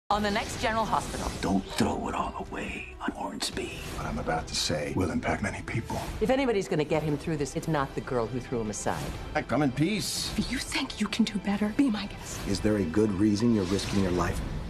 on the next General Hospital. Don't throw it all away on Hornsby. What I'm about to say will impact many people. If anybody's gonna get him through this, it's not the girl who threw him aside. I come in peace. If you think you can do better, be my guest. Is there a good reason you're risking your life?